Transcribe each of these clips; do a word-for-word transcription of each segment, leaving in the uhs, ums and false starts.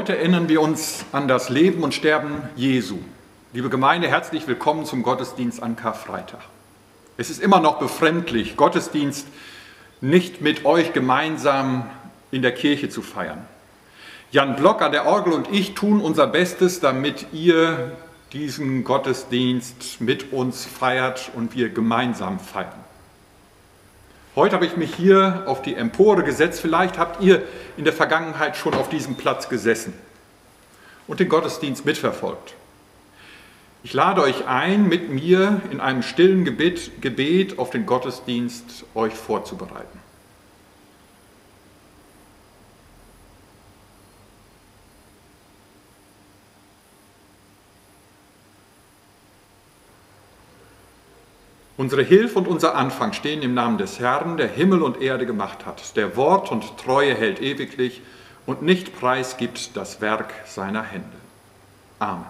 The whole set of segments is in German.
Heute erinnern wir uns an das Leben und Sterben Jesu. Liebe Gemeinde, herzlich willkommen zum Gottesdienst an Karfreitag. Es ist immer noch befremdlich, Gottesdienst nicht mit euch gemeinsam in der Kirche zu feiern. Jan Block an der Orgel und ich tun unser Bestes, damit ihr diesen Gottesdienst mit uns feiert und wir gemeinsam feiern. Heute habe ich mich hier auf die Empore gesetzt. Vielleicht habt ihr in der Vergangenheit schon auf diesem Platz gesessen und den Gottesdienst mitverfolgt. Ich lade euch ein, mit mir in einem stillen Gebet, Gebet auf den Gottesdienst euch vorzubereiten. Unsere Hilfe und unser Anfang stehen im Namen des Herrn, der Himmel und Erde gemacht hat, der Wort und Treue hält ewiglich und nicht preisgibt das Werk seiner Hände. Amen.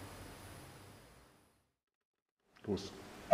Los.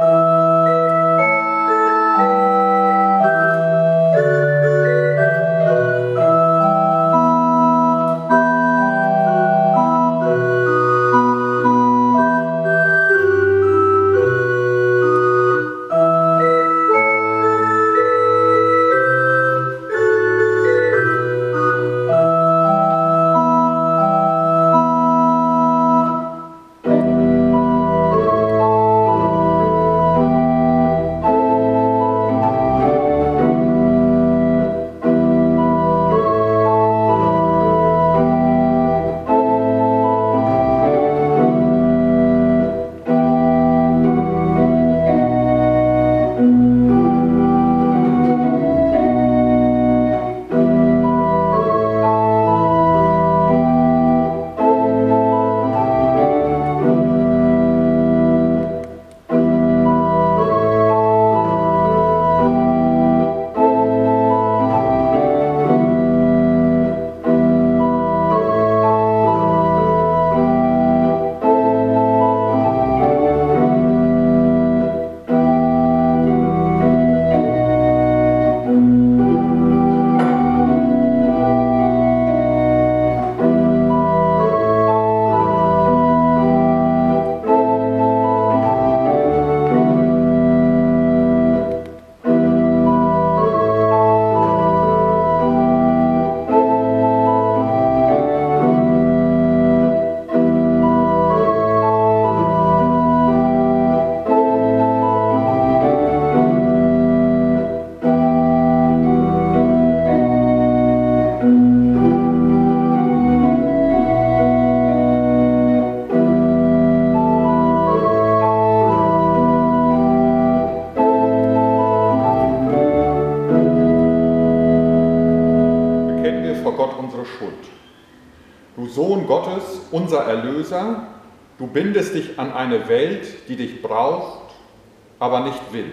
Unser Erlöser, du bindest dich an eine Welt, die dich braucht, aber nicht will.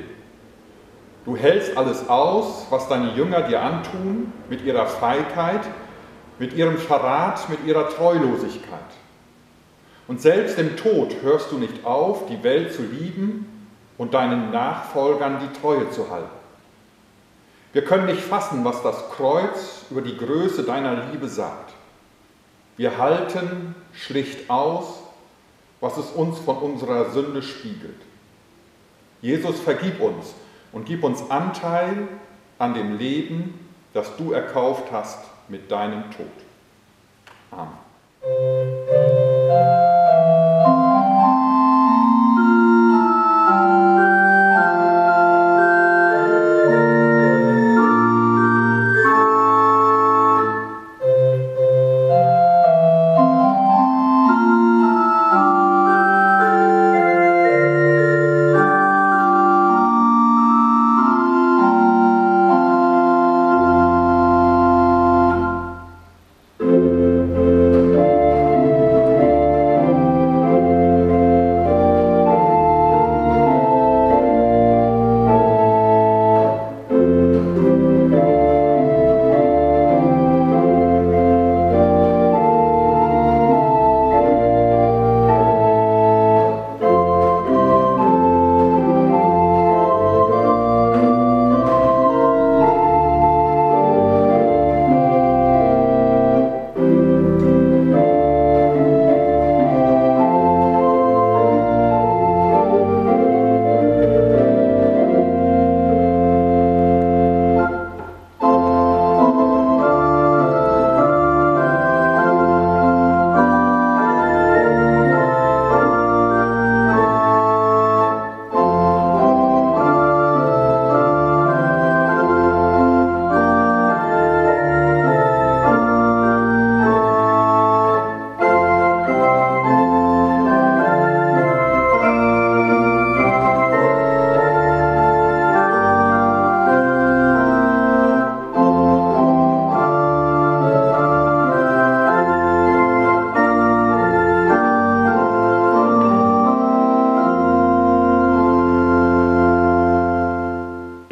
Du hältst alles aus, was deine Jünger dir antun, mit ihrer Feigheit, mit ihrem Verrat, mit ihrer Treulosigkeit. Und selbst im Tod hörst du nicht auf, die Welt zu lieben und deinen Nachfolgern die Treue zu halten. Wir können nicht fassen, was das Kreuz über die Größe deiner Liebe sagt. Wir halten schlicht aus, was es uns von unserer Sünde spiegelt. Jesus, vergib uns und gib uns Anteil an dem Leben, das du erkauft hast mit deinem Tod. Amen. Thank you.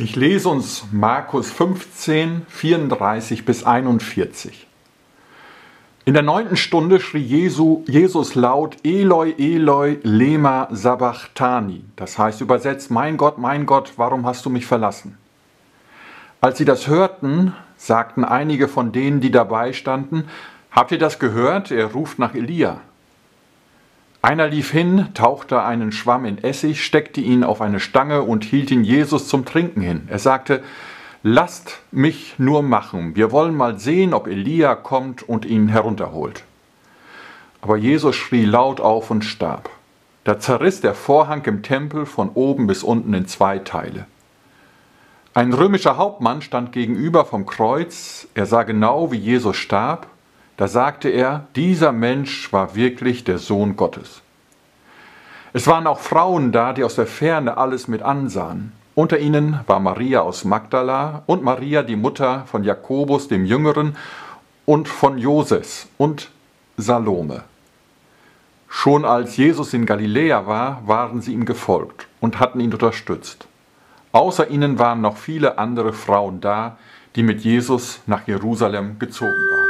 Ich lese uns Markus fünfzehn, vierunddreißig bis einundvierzig. In der neunten Stunde schrie Jesu, Jesus laut, Eloi, Eloi, lema sabachthani. Das heißt übersetzt, mein Gott, mein Gott, warum hast du mich verlassen? Als sie das hörten, sagten einige von denen, die dabei standen, habt ihr das gehört? Er ruft nach Elia. Einer lief hin, tauchte einen Schwamm in Essig, steckte ihn auf eine Stange und hielt ihn Jesus zum Trinken hin. Er sagte, lasst mich nur machen, wir wollen mal sehen, ob Elia kommt und ihn herunterholt. Aber Jesus schrie laut auf und starb. Da zerriss der Vorhang im Tempel von oben bis unten in zwei Teile. Ein römischer Hauptmann stand gegenüber vom Kreuz, er sah genau, wie Jesus starb. Da sagte er, dieser Mensch war wirklich der Sohn Gottes. Es waren auch Frauen da, die aus der Ferne alles mit ansahen. Unter ihnen war Maria aus Magdala und Maria, die Mutter von Jakobus dem Jüngeren und von Joses und Salome. Schon als Jesus in Galiläa war, waren sie ihm gefolgt und hatten ihn unterstützt. Außer ihnen waren noch viele andere Frauen da, die mit Jesus nach Jerusalem gezogen waren.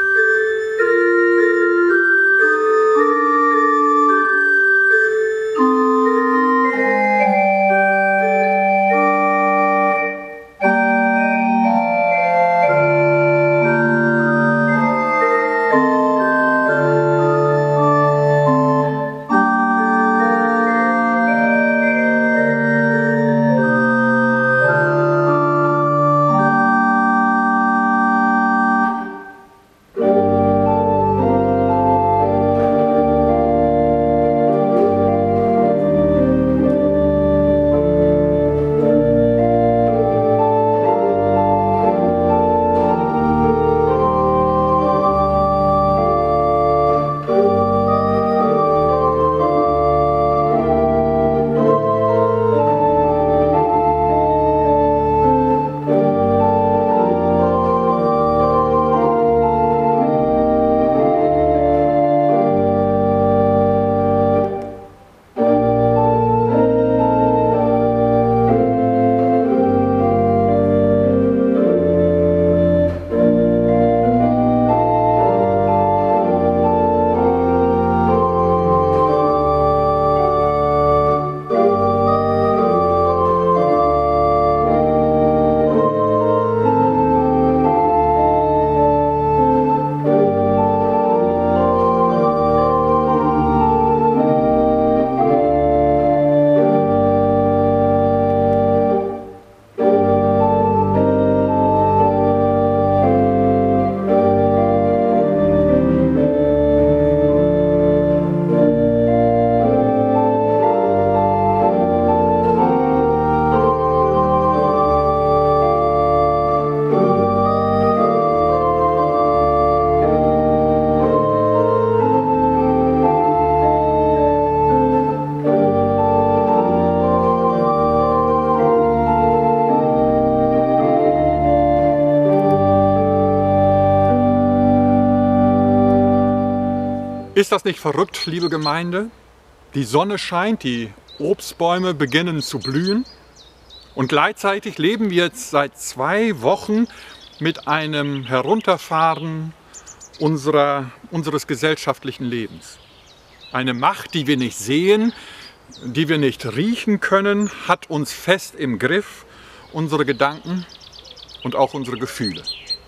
Ist das nicht verrückt, liebe Gemeinde? Die Sonne scheint, die Obstbäume beginnen zu blühen und gleichzeitig leben wir jetzt seit zwei Wochen mit einem Herunterfahren unserer, unseres gesellschaftlichen Lebens. Eine Macht, die wir nicht sehen, die wir nicht riechen können, hat uns fest im Griff, unsere Gedanken und auch unsere Gefühle.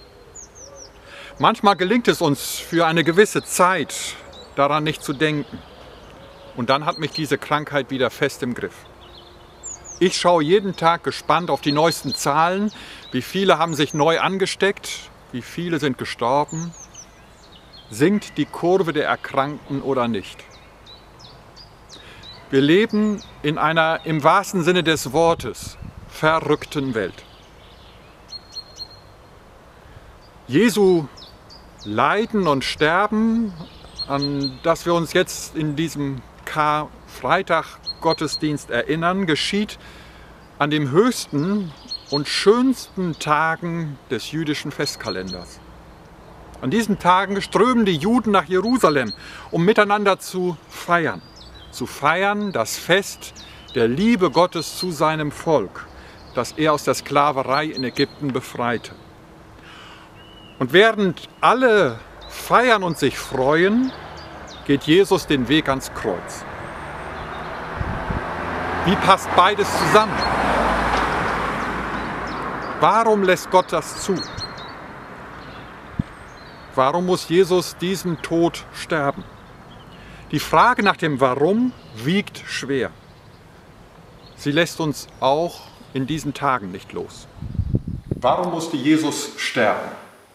Manchmal gelingt es uns für eine gewisse Zeit, daran nicht zu denken. Und dann hat mich diese Krankheit wieder fest im Griff. Ich schaue jeden Tag gespannt auf die neuesten Zahlen. Wie viele haben sich neu angesteckt? Wie viele sind gestorben? Sinkt die Kurve der Erkrankten oder nicht? Wir leben in einer im wahrsten Sinne des Wortes verrückten Welt. Jesu Leiden und Sterben, an das wir uns jetzt in diesem Karfreitag-Gottesdienst erinnern, geschieht an dem höchsten und schönsten Tagen des jüdischen Festkalenders. An diesen Tagen strömen die Juden nach Jerusalem, um miteinander zu feiern. Zu feiern das Fest der Liebe Gottes zu seinem Volk, das er aus der Sklaverei in Ägypten befreite. Und während alle feiern und sich freuen, geht Jesus den Weg ans Kreuz. Wie passt beides zusammen? Warum lässt Gott das zu? Warum muss Jesus diesen Tod sterben? Die Frage nach dem Warum wiegt schwer. Sie lässt uns auch in diesen Tagen nicht los. Warum musste Jesus sterben?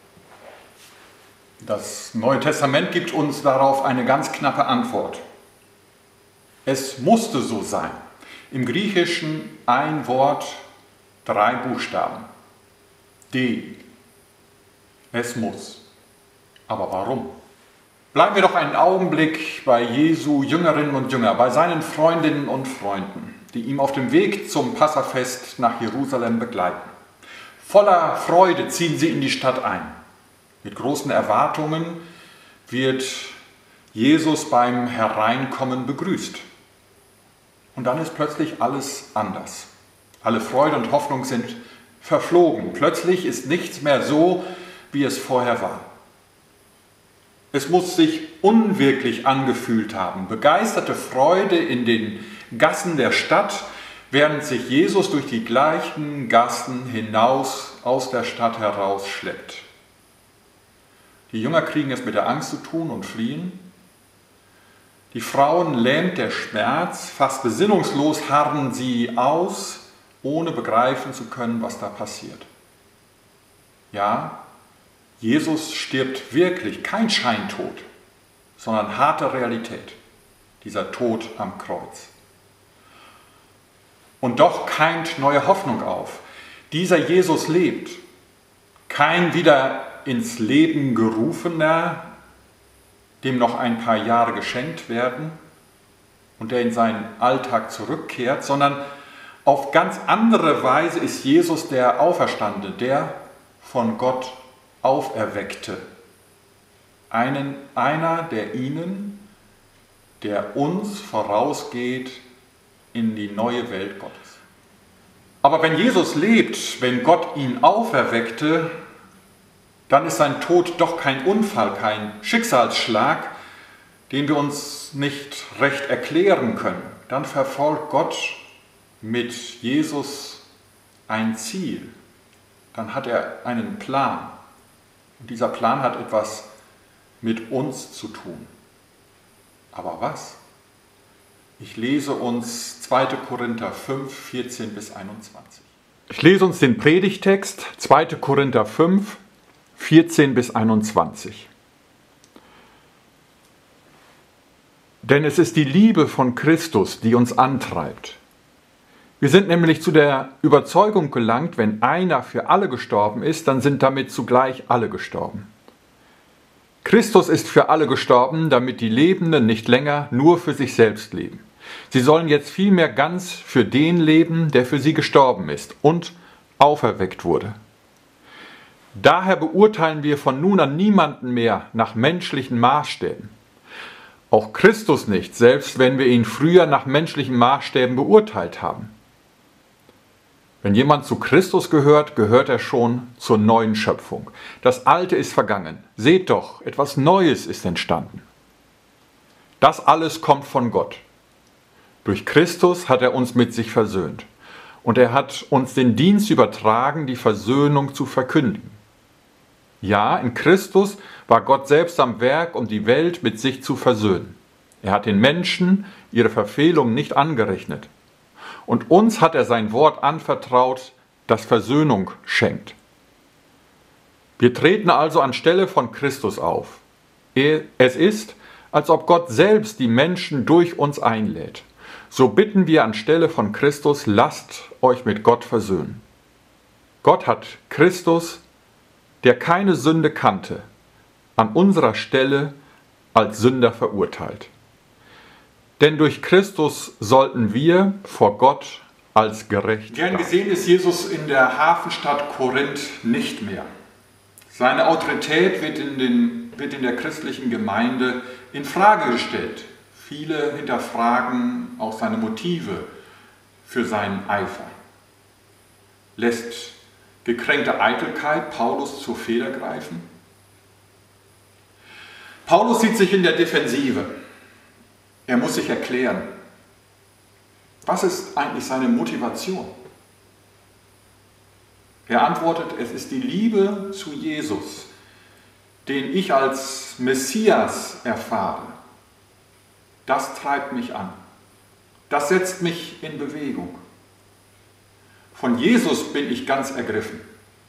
Das Neue Testament gibt uns darauf eine ganz knappe Antwort. Es musste so sein. Im Griechischen ein Wort, drei Buchstaben. D. Es muss. Aber warum? Bleiben wir doch einen Augenblick bei Jesu Jüngerinnen und Jünger, bei seinen Freundinnen und Freunden, die ihm auf dem Weg zum Passafest nach Jerusalem begleiten. Voller Freude ziehen sie in die Stadt ein. Mit großen Erwartungen wird Jesus beim Hereinkommen begrüßt. Und dann ist plötzlich alles anders. Alle Freude und Hoffnung sind verflogen. Plötzlich ist nichts mehr so, wie es vorher war. Es muss sich unwirklich angefühlt haben. Begeisterte Freude in den Gassen der Stadt, während sich Jesus durch die gleichen Gassen hinaus aus der Stadt heraus schleppt. Die Jünger kriegen es mit der Angst zu tun und fliehen. Die Frauen lähmt der Schmerz, fast besinnungslos harren sie aus, ohne begreifen zu können, was da passiert. Ja, Jesus stirbt wirklich, kein Scheintod, sondern harte Realität, dieser Tod am Kreuz. Und doch keimt neue Hoffnung auf. Dieser Jesus lebt, kein wieder ins Leben gerufener, dem noch ein paar Jahre geschenkt werden und der in seinen Alltag zurückkehrt, sondern auf ganz andere Weise ist Jesus der Auferstandene, der von Gott Auferweckte. Einen, einer, der ihnen, der uns vorausgeht in die neue Welt Gottes. Aber wenn Jesus lebt, wenn Gott ihn auferweckte, dann ist sein Tod doch kein Unfall, kein Schicksalsschlag, den wir uns nicht recht erklären können. Dann verfolgt Gott mit Jesus ein Ziel. Dann hat er einen Plan. Und dieser Plan hat etwas mit uns zu tun. Aber was? Ich lese uns zweiter Korinther fünf, vierzehn bis einundzwanzig. Ich lese uns den Predigtext, zweiter Korinther fünf, vierzehn bis einundzwanzig. Denn es ist die Liebe von Christus, die uns antreibt. Wir sind nämlich zu der Überzeugung gelangt, wenn einer für alle gestorben ist, dann sind damit zugleich alle gestorben. Christus ist für alle gestorben, damit die Lebenden nicht länger nur für sich selbst leben. Sie sollen jetzt vielmehr ganz für den leben, der für sie gestorben ist und auferweckt wurde. Daher beurteilen wir von nun an niemanden mehr nach menschlichen Maßstäben. Auch Christus nicht, selbst wenn wir ihn früher nach menschlichen Maßstäben beurteilt haben. Wenn jemand zu Christus gehört, gehört er schon zur neuen Schöpfung. Das Alte ist vergangen. Seht doch, etwas Neues ist entstanden. Das alles kommt von Gott. Durch Christus hat er uns mit sich versöhnt. Und er hat uns den Dienst übertragen, die Versöhnung zu verkündigen. Ja, in Christus war Gott selbst am Werk, um die Welt mit sich zu versöhnen. Er hat den Menschen ihre Verfehlungen nicht angerechnet. Und uns hat er sein Wort anvertraut, das Versöhnung schenkt. Wir treten also anstelle von Christus auf. Es ist, als ob Gott selbst die Menschen durch uns einlädt. So bitten wir anstelle von Christus, lasst euch mit Gott versöhnen. Gott hat Christus, der keine Sünde kannte, an unserer Stelle als Sünder verurteilt. Denn durch Christus sollten wir vor Gott als gerecht. Gern gesehen ist Jesus in der Hafenstadt Korinth nicht mehr. Seine Autorität wird in, den, wird in der christlichen Gemeinde in Frage gestellt. Viele hinterfragen auch seine Motive für seinen Eifer. Lässt gekränkte Eitelkeit Paulus zur Feder greifen? Paulus sieht sich in der Defensive. Er muss sich erklären. Was ist eigentlich seine Motivation? Er antwortet, es ist die Liebe zu Jesus, den ich als Messias erfahre. Das treibt mich an. Das setzt mich in Bewegung. Von Jesus bin ich ganz ergriffen.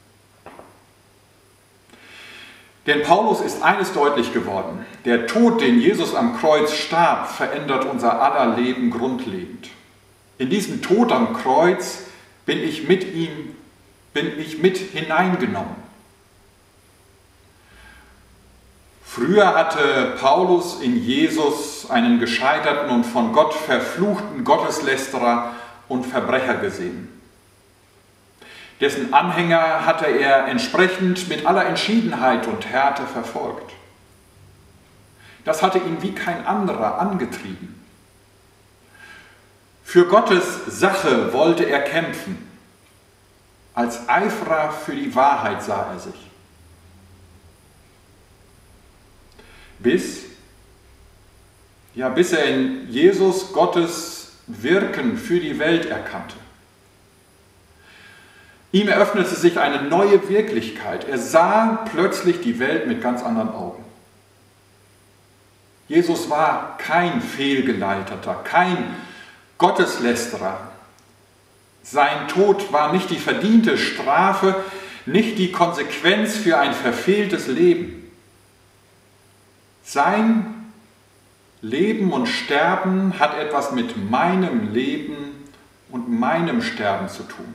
Denn Paulus ist eines deutlich geworden. Der Tod, den Jesus am Kreuz starb, verändert unser aller Leben grundlegend. In diesem Tod am Kreuz bin ich mit ihm, bin ich mit hineingenommen. Früher hatte Paulus in Jesus einen gescheiterten und von Gott verfluchten Gotteslästerer und Verbrecher gesehen. Dessen Anhänger hatte er entsprechend mit aller Entschiedenheit und Härte verfolgt. Das hatte ihn wie kein anderer angetrieben. Für Gottes Sache wollte er kämpfen. Als Eiferer für die Wahrheit sah er sich. Bis, ja, bis er in Jesus Gottes Wirken für die Welt erkannte. Ihm eröffnete sich eine neue Wirklichkeit. Er sah plötzlich die Welt mit ganz anderen Augen. Jesus war kein Fehlgeleiteter, kein Gotteslästerer. Sein Tod war nicht die verdiente Strafe, nicht die Konsequenz für ein verfehltes Leben. Sein Leben und Sterben hat etwas mit meinem Leben und meinem Sterben zu tun.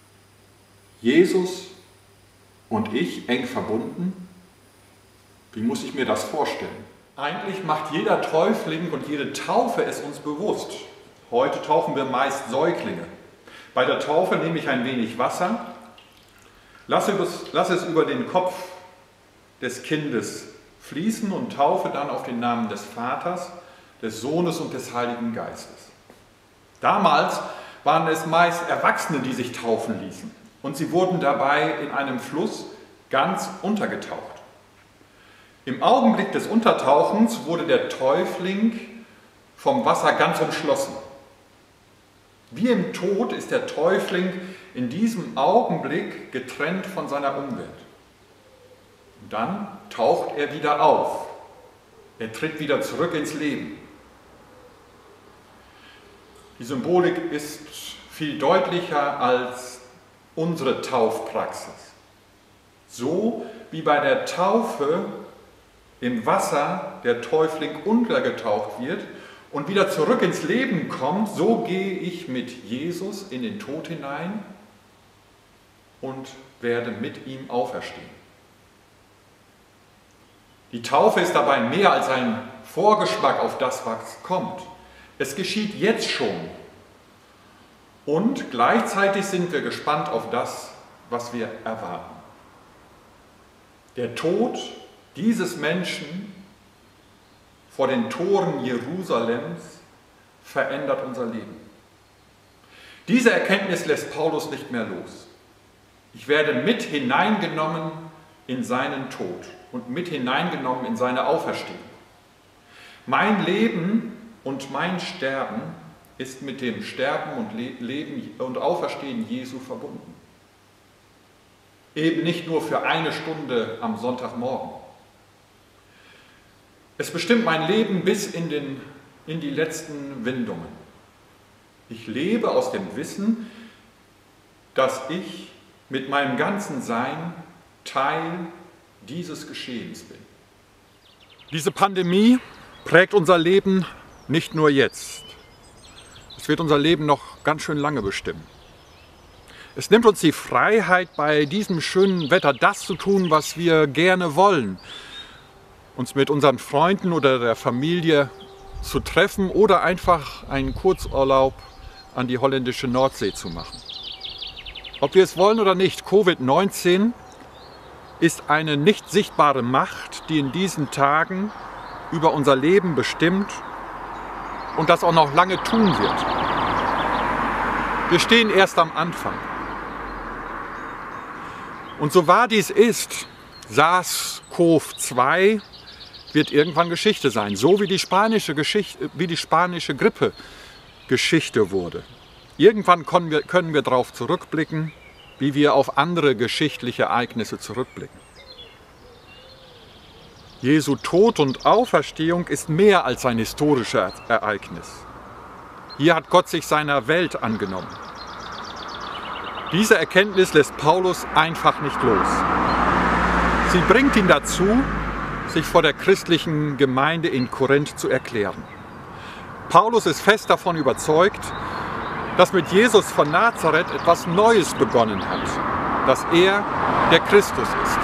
Jesus und ich eng verbunden? Wie muss ich mir das vorstellen? Eigentlich macht jeder Täufling und jede Taufe es uns bewusst. Heute taufen wir meist Säuglinge. Bei der Taufe nehme ich ein wenig Wasser, lasse es über den Kopf des Kindes fließen und taufe dann auf den Namen des Vaters, des Sohnes und des Heiligen Geistes. Damals waren es meist Erwachsene, die sich taufen ließen. Und sie wurden dabei in einem Fluss ganz untergetaucht. Im Augenblick des Untertauchens wurde der Täufling vom Wasser ganz umschlossen. Wie im Tod ist der Täufling in diesem Augenblick getrennt von seiner Umwelt. Und dann taucht er wieder auf. Er tritt wieder zurück ins Leben. Die Symbolik ist viel deutlicher als unsere Taufpraxis. So wie bei der Taufe im Wasser der Täufling untergetaucht wird und wieder zurück ins Leben kommt, so gehe ich mit Jesus in den Tod hinein und werde mit ihm auferstehen. Die Taufe ist dabei mehr als ein Vorgeschmack auf das, was kommt. Es geschieht jetzt schon. Und gleichzeitig sind wir gespannt auf das, was wir erwarten. Der Tod dieses Menschen vor den Toren Jerusalems verändert unser Leben. Diese Erkenntnis lässt Paulus nicht mehr los. Ich werde mit hineingenommen in seinen Tod und mit hineingenommen in seine Auferstehung. Mein Leben und mein Sterben ist mit dem Sterben und Leben und Auferstehen Jesu verbunden. Eben nicht nur für eine Stunde am Sonntagmorgen. Es bestimmt mein Leben bis in, den, in die letzten Windungen. Ich lebe aus dem Wissen, dass ich mit meinem ganzen Sein Teil dieses Geschehens bin. Diese Pandemie prägt unser Leben nicht nur jetzt. Es wird unser Leben noch ganz schön lange bestimmen. Es nimmt uns die Freiheit, bei diesem schönen Wetter das zu tun, was wir gerne wollen. Uns mit unseren Freunden oder der Familie zu treffen oder einfach einen Kurzurlaub an die holländische Nordsee zu machen. Ob wir es wollen oder nicht, Covid neunzehn ist eine nicht sichtbare Macht, die in diesen Tagen über unser Leben bestimmt und das auch noch lange tun wird. Wir stehen erst am Anfang. Und so wahr dies ist, SARS-CoV zwei wird irgendwann Geschichte sein, so wie die spanische, Geschichte, wie die spanische Grippe Geschichte wurde. Irgendwann können wir, können wir darauf zurückblicken, wie wir auf andere geschichtliche Ereignisse zurückblicken. Jesu Tod und Auferstehung ist mehr als ein historisches Ereignis. Hier hat Gott sich seiner Welt angenommen. Diese Erkenntnis lässt Paulus einfach nicht los. Sie bringt ihn dazu, sich vor der christlichen Gemeinde in Korinth zu erklären. Paulus ist fest davon überzeugt, dass mit Jesus von Nazareth etwas Neues begonnen hat, dass er der Christus ist.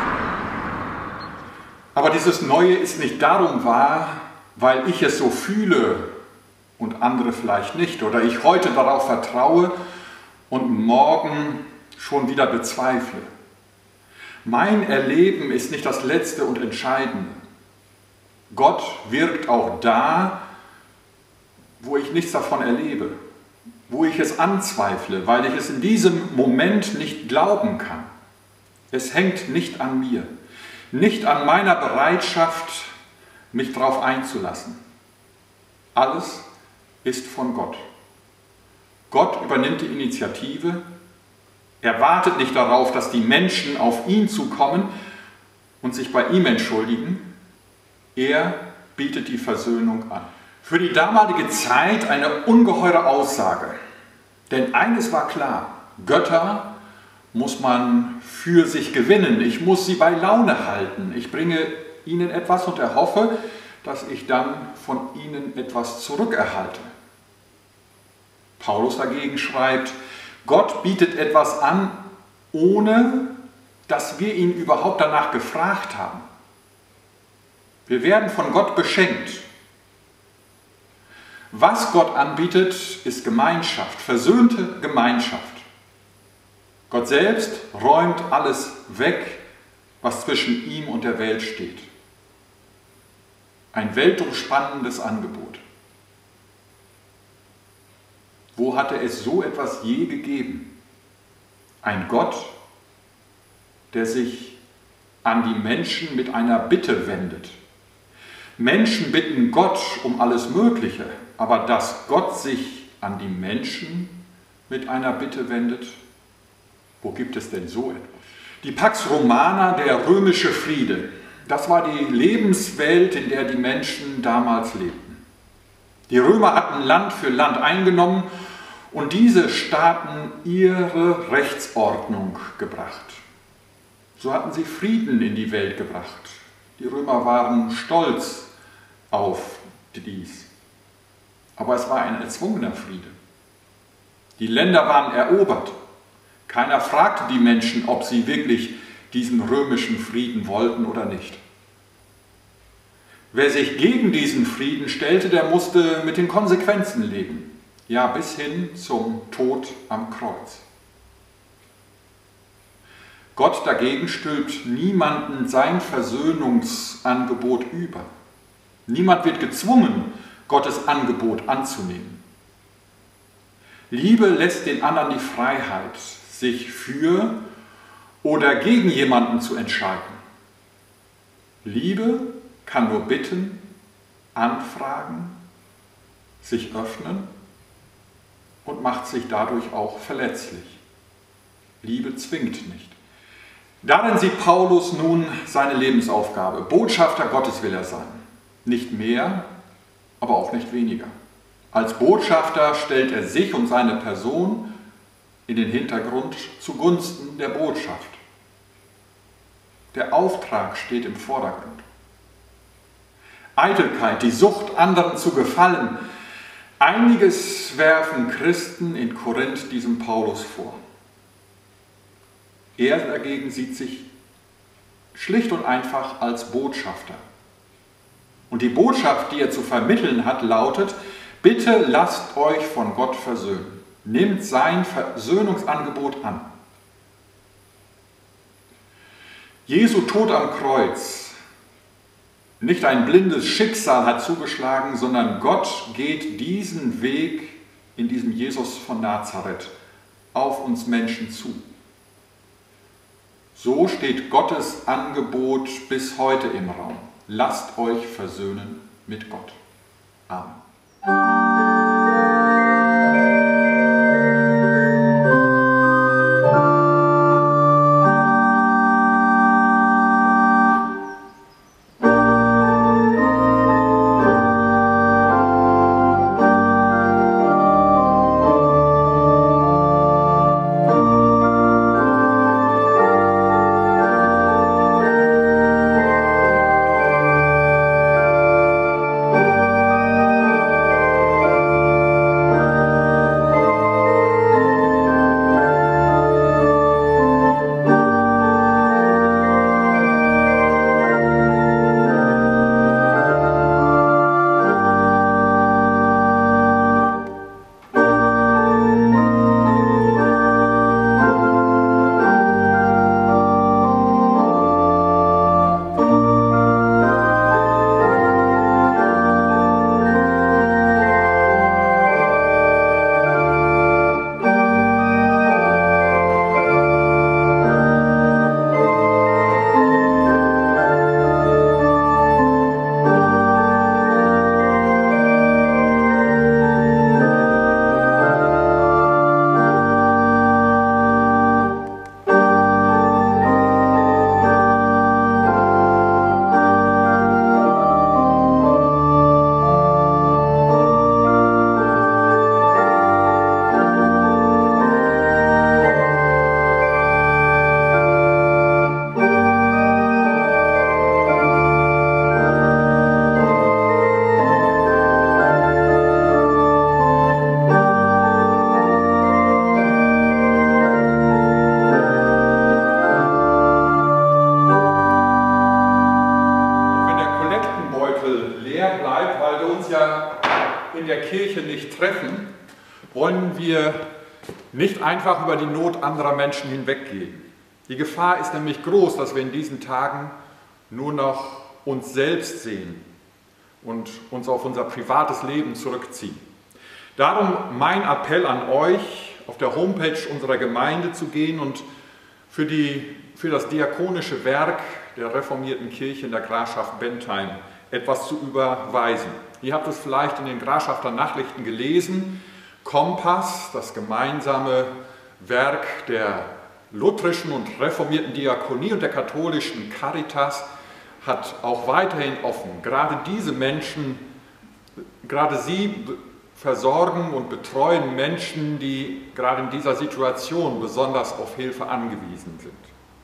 Aber dieses Neue ist nicht darum wahr, weil ich es so fühle und andere vielleicht nicht, oder ich heute darauf vertraue und morgen schon wieder bezweifle. Mein Erleben ist nicht das Letzte und Entscheidende. Gott wirkt auch da, wo ich nichts davon erlebe, wo ich es anzweifle, weil ich es in diesem Moment nicht glauben kann. Es hängt nicht an mir, nicht an meiner Bereitschaft, mich darauf einzulassen. Alles ist von Gott. Gott übernimmt die Initiative. Er wartet nicht darauf, dass die Menschen auf ihn zukommen und sich bei ihm entschuldigen. Er bietet die Versöhnung an. Für die damalige Zeit eine ungeheure Aussage. Denn eines war klar, Götter muss man für sich gewinnen. Ich muss sie bei Laune halten. Ich bringe ihnen etwas und erhoffe, dass ich dann von ihnen etwas zurückerhalte. Paulus dagegen schreibt, Gott bietet etwas an, ohne dass wir ihn überhaupt danach gefragt haben. Wir werden von Gott beschenkt. Was Gott anbietet, ist Gemeinschaft, versöhnte Gemeinschaft. Gott selbst räumt alles weg, was zwischen ihm und der Welt steht. Ein weltumspannendes Angebot. Wo hatte es so etwas je gegeben? Ein Gott, der sich an die Menschen mit einer Bitte wendet. Menschen bitten Gott um alles Mögliche, aber dass Gott sich an die Menschen mit einer Bitte wendet, wo gibt es denn so etwas? Die Pax Romana, der römische Friede, das war die Lebenswelt, in der die Menschen damals lebten. Die Römer hatten Land für Land eingenommen und diese Staaten ihre Rechtsordnung gebracht. So hatten sie Frieden in die Welt gebracht. Die Römer waren stolz auf dies. Aber es war ein erzwungener Friede. Die Länder waren erobert. Keiner fragte die Menschen, ob sie wirklich diesen römischen Frieden wollten oder nicht. Wer sich gegen diesen Frieden stellte, der musste mit den Konsequenzen leben. Ja, bis hin zum Tod am Kreuz. Gott dagegen stülpt niemanden sein Versöhnungsangebot über. Niemand wird gezwungen, Gottes Angebot anzunehmen. Liebe lässt den anderen die Freiheit, sich für oder gegen jemanden zu entscheiden. Liebe kann nur bitten, anfragen, sich öffnen und macht sich dadurch auch verletzlich. Liebe zwingt nicht. Darin sieht Paulus nun seine Lebensaufgabe. Botschafter Gottes will er sein. Nicht mehr, aber auch nicht weniger. Als Botschafter stellt er sich und seine Person in den Hintergrund zugunsten der Botschaft. Der Auftrag steht im Vordergrund. Eitelkeit, die Sucht, anderen zu gefallen. Einiges werfen Christen in Korinth diesem Paulus vor. Er dagegen sieht sich schlicht und einfach als Botschafter. Und die Botschaft, die er zu vermitteln hat, lautet, bitte lasst euch von Gott versöhnen. Nehmt sein Versöhnungsangebot an. Jesu Tod am Kreuz, nicht ein blindes Schicksal hat zugeschlagen, sondern Gott geht diesen Weg in diesem Jesus von Nazareth auf uns Menschen zu. So steht Gottes Angebot bis heute im Raum. Lasst euch versöhnen mit Gott. Amen. Wollen wir nicht einfach über die Not anderer Menschen hinweggehen. Die Gefahr ist nämlich groß, dass wir in diesen Tagen nur noch uns selbst sehen und uns auf unser privates Leben zurückziehen. Darum mein Appell an euch, auf der Homepage unserer Gemeinde zu gehen und für, die, für das diakonische Werk der reformierten Kirche in der Grafschaft Bentheim etwas zu überweisen. Ihr habt es vielleicht in den Grafschafter Nachrichten gelesen. Kompass, das gemeinsame Werk der lutherischen und reformierten Diakonie und der katholischen Caritas, hat auch weiterhin offen. Gerade diese Menschen, gerade sie versorgen und betreuen Menschen, die gerade in dieser Situation besonders auf Hilfe angewiesen sind.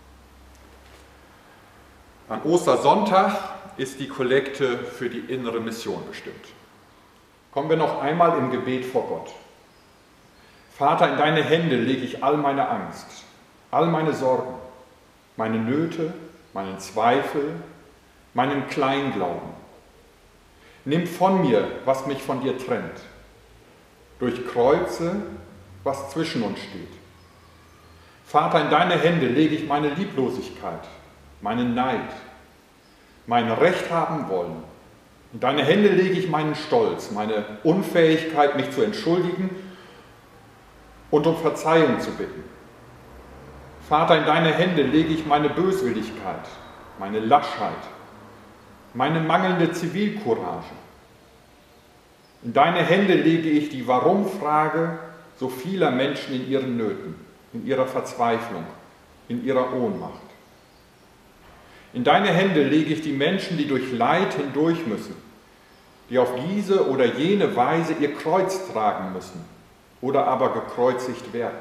An Ostersonntag ist die Kollekte für die innere Mission bestimmt. Kommen wir noch einmal im Gebet vor Gott. Vater, in deine Hände lege ich all meine Angst, all meine Sorgen, meine Nöte, meinen Zweifel, meinen Kleinglauben. Nimm von mir, was mich von dir trennt. Durchkreuze, was zwischen uns steht. Vater, in deine Hände lege ich meine Lieblosigkeit, meinen Neid, mein Recht haben wollen. In deine Hände lege ich meinen Stolz, meine Unfähigkeit, mich zu entschuldigen und um Verzeihung zu bitten. Vater, in deine Hände lege ich meine Böswilligkeit, meine Laschheit, meine mangelnde Zivilcourage. In deine Hände lege ich die Warum-Frage so vieler Menschen in ihren Nöten, in ihrer Verzweiflung, in ihrer Ohnmacht. In deine Hände lege ich die Menschen, die durch Leid hindurch müssen, die auf diese oder jene Weise ihr Kreuz tragen müssen oder aber gekreuzigt werden.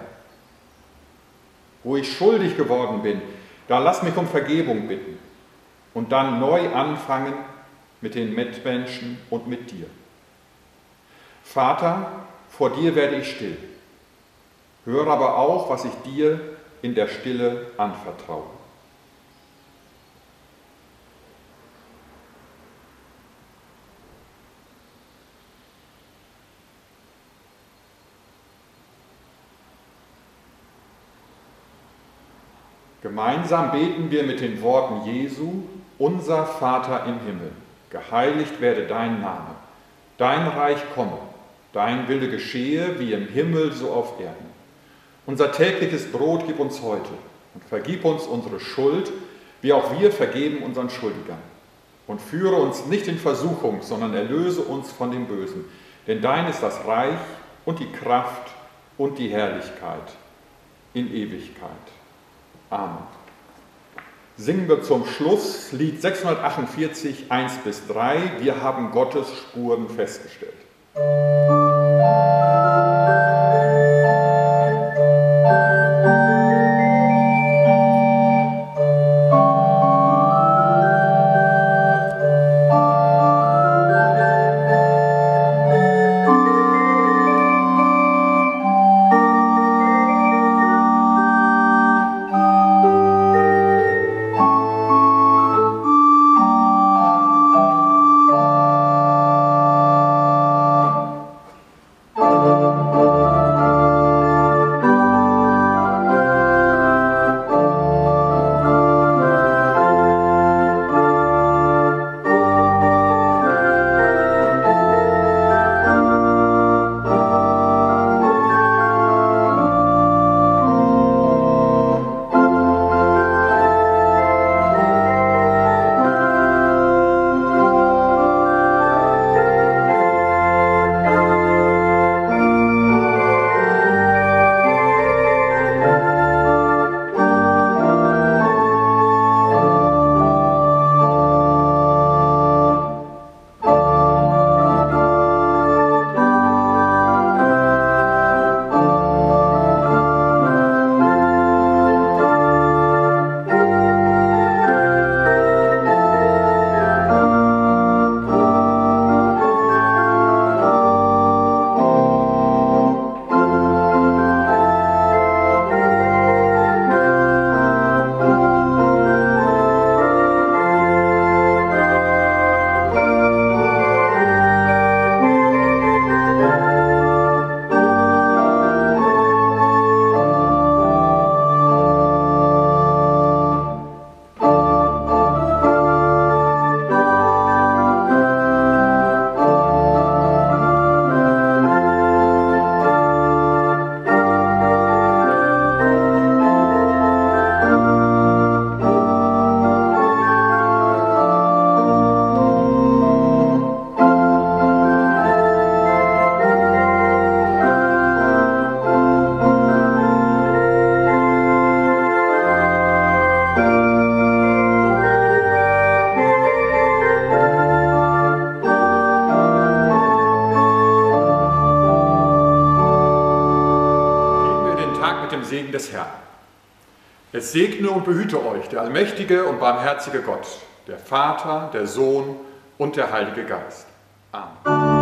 Wo ich schuldig geworden bin, da lass mich um Vergebung bitten und dann neu anfangen mit den Mitmenschen und mit dir. Vater, vor dir werde ich still. Höre aber auch, was ich dir in der Stille anvertraue. Gemeinsam beten wir mit den Worten Jesu: Unser Vater im Himmel, geheiligt werde dein Name, dein Reich komme, dein Wille geschehe, wie im Himmel so auf Erden. Unser tägliches Brot gib uns heute Und vergib uns unsere Schuld, wie auch wir vergeben unseren Schuldigern. Und führe uns nicht in Versuchung, sondern erlöse uns von dem Bösen. Denn dein ist das Reich und die Kraft und die Herrlichkeit in Ewigkeit. Amen. Singen wir zum Schluss Lied sechshundertachtundvierzig, eins bis drei. Wir haben Gottes Spuren festgestellt. Des Herrn. Es segne und behüte euch der allmächtige und barmherzige Gott, der Vater, der Sohn und der Heilige Geist. Amen.